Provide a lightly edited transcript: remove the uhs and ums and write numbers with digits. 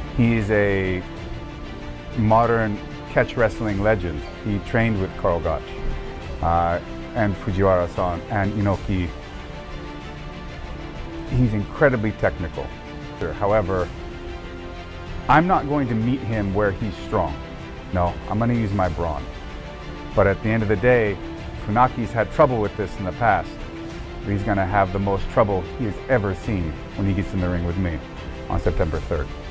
He's a modern catch wrestling legend. He trained with Karl Gotch and Fujiwara-san and Inoki. He's incredibly technical. However, I'm not going to meet him where he's strong. No, I'm going to use my brawn. But at the end of the day, Funaki's had trouble with this in the past. But he's going to have the most trouble he has ever seen when he gets in the ring with me on September 3rd.